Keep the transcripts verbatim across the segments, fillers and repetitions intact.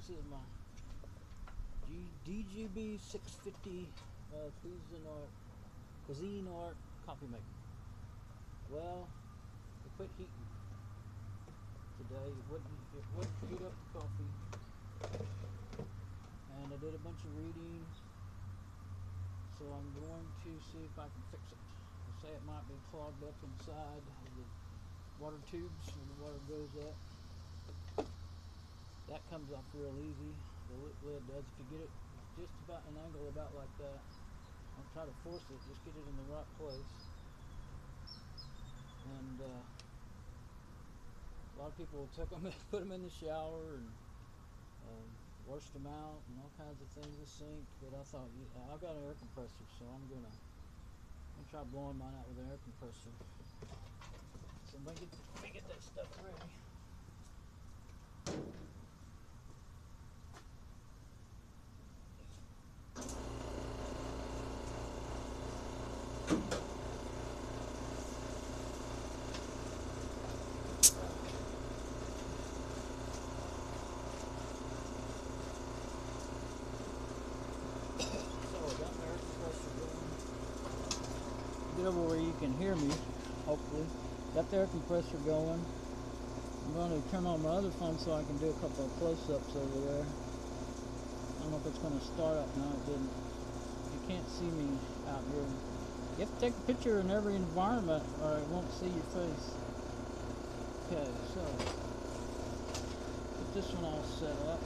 This is my G D G B six fifty uh, Cuisinart, Cuisinart coffee maker. Well, it quit heating today. It wouldn't, it wouldn't heat up the coffee. And I did a bunch of readings, so I'm going to see if I can fix it. They say it might be clogged up inside the water tubes where the water goes up. That comes off real easy. The lid does. If you get it just about an angle about like that, don't try to force it, just get it in the right place. And uh, a lot of people will take them and put them in the shower and um, wash them out and all kinds of things, the sink. But I thought, yeah, I've got an air compressor, so I'm gonna, I'm gonna try blowing mine out with an air compressor. So let me get, let me get that stuff ready. Get over where you can hear me, hopefully. Got the air compressor going. I'm going to turn on my other phone so I can do a couple of close-ups over there. I don't know if it's going to start up now. It didn't. You can't see me out here. You have to take a picture in every environment or it won't see your face. Okay, so get this one all set up.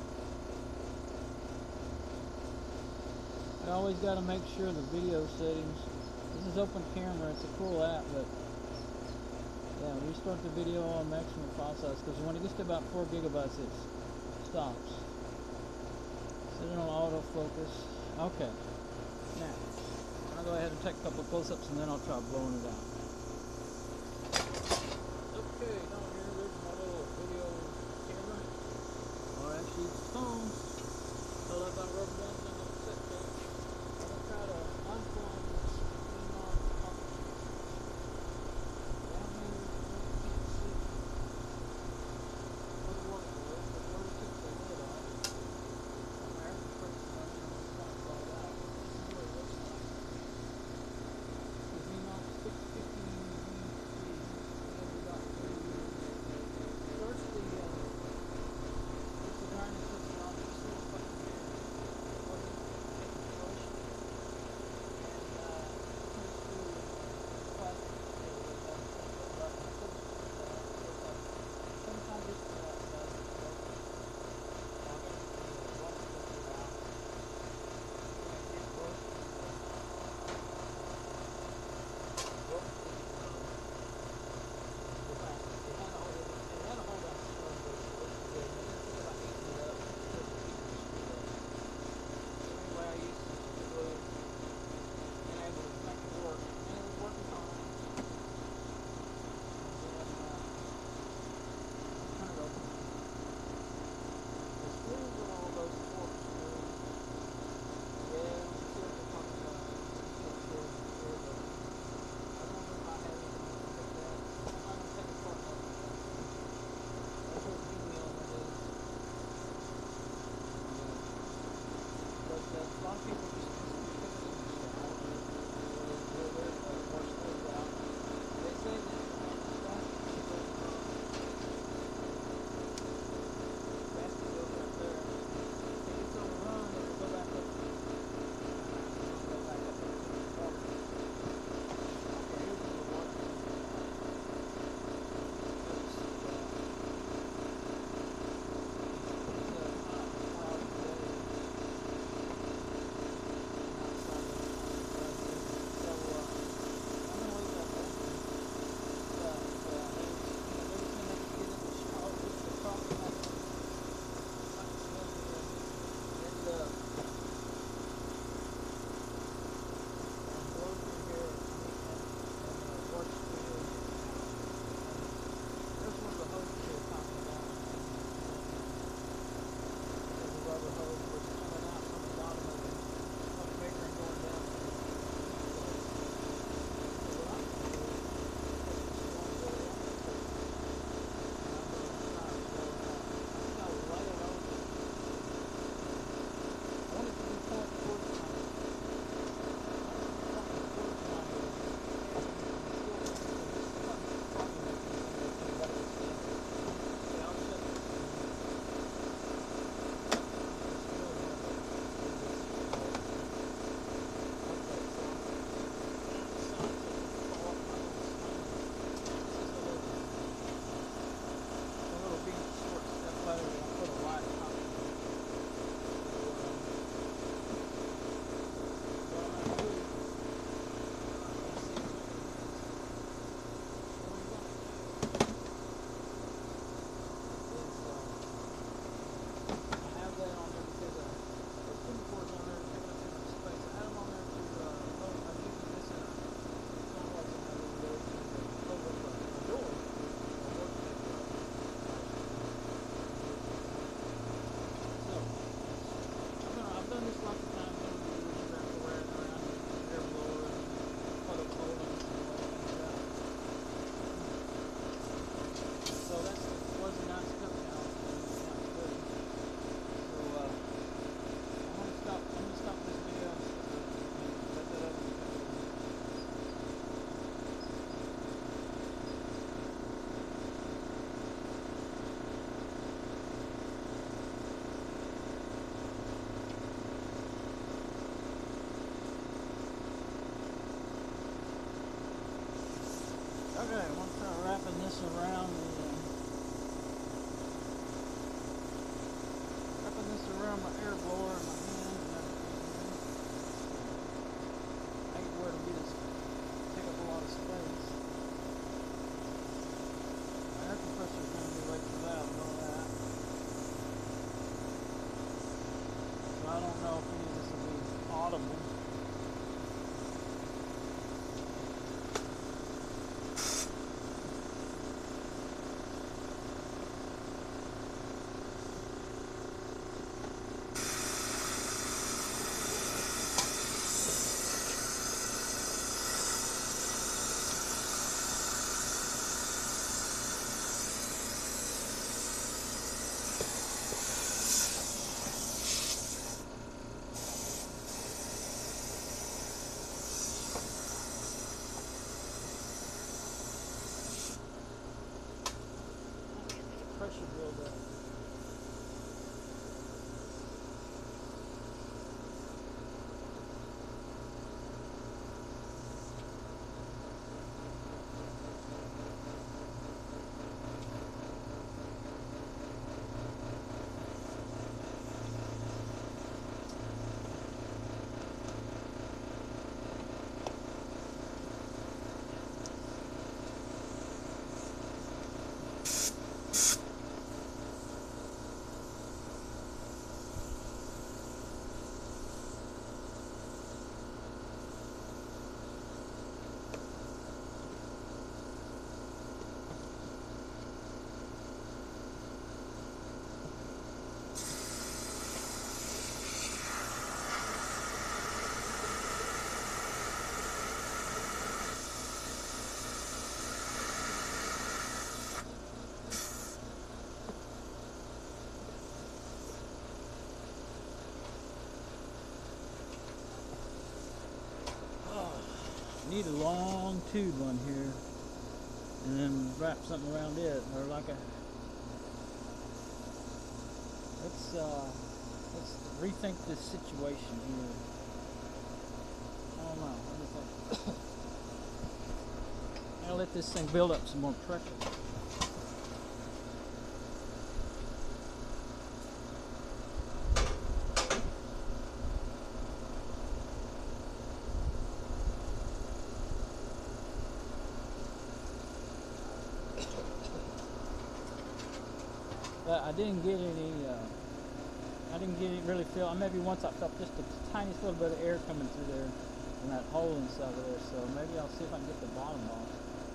I always got to make sure the video settings. This is open camera. It's a cool app, but yeah, restart the video on maximum file size because when it gets to about four gigabytes, it stops. Set it on autofocus. Okay. Now I'll go ahead and take a couple of close-ups and then I'll try blowing it out. Okay, down here, there's my little video camera. Or actually, it's phone. Held up by rubber bands on the set there. I'm gonna try to unplug this. six fifty Okay, I'm gonna start wrapping this around the, uh, wrapping this around my air blower and my hand and everything. I hate where it'll be this take up a lot of space. My air compressor's gonna be way too loud and all that. So I don't know if any of this will be audible. Pressure buildup. Need a long tube on here and then wrap something around it, or like a let's uh let's rethink this situation here. I don't know, what do you think? I'll let this thing build up some more pressure. But I didn't get any, uh, I didn't get it really feel, maybe once I felt just the tiniest little bit of air coming through there in that hole inside of there, so maybe I'll see if I can get the bottom off.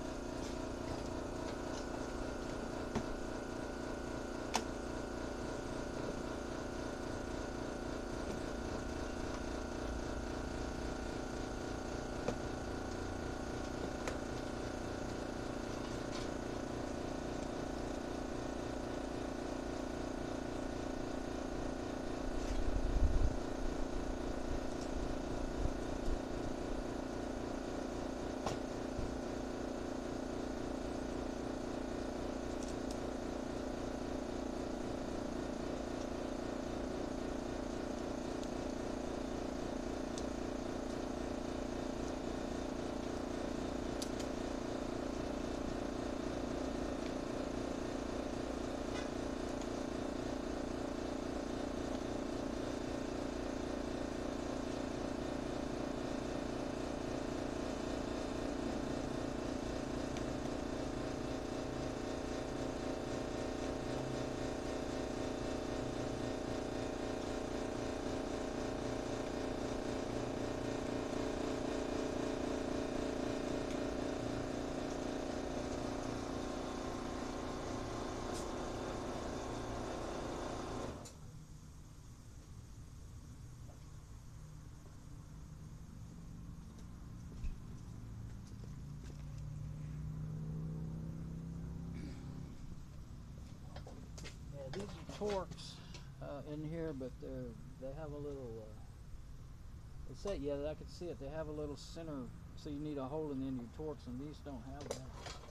These are Torx uh, in here, but they're they have a little. Uh, it's that yeah, I can see it. They have a little center, so you need a hole in the end of your Torx, and these don't have that.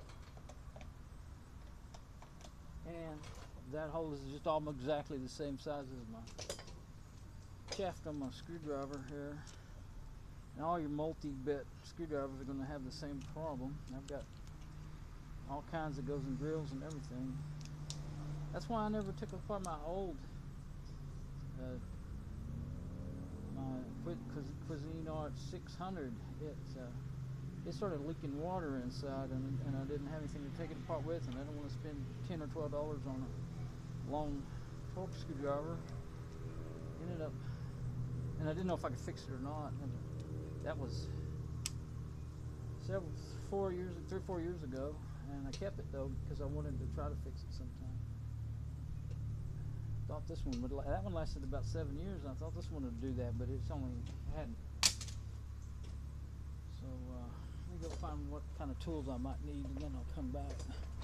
And that hole is just almost exactly the same size as my shaft on my screwdriver here. And all your multi-bit screwdrivers are going to have the same problem. I've got all kinds that goes in grills and everything. That's why I never took apart my old uh, my Cuisinart six hundred. It uh, it started leaking water inside, and, and I didn't have anything to take it apart with, and I don't want to spend ten or twelve dollars on a long torque screwdriver. Ended up, and I didn't know if I could fix it or not. And that was several, four years, three or four years ago, and I kept it though because I wanted to try to fix it sometime. Thought this one would, that one lasted about seven years, and I thought this one would do that, but it's only hadn't. So uh, let me go find what kind of tools I might need, and then I'll come back.